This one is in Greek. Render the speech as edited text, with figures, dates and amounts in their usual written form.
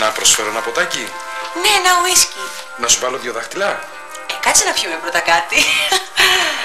Να προσφέρω ένα ποτάκι. Ναι, ένα ουίσκι. Να σου βάλω 2 δάχτυλα. Κάτσε να πιούμε πρώτα κάτι.